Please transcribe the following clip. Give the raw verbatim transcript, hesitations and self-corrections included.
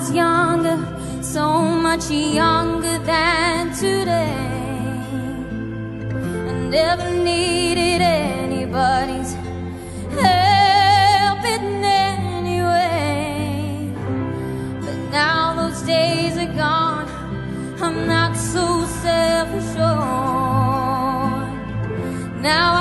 was younger, so much younger than today, I never needed anybody's help in any way. But now those days are gone, I'm not so self-assured. Now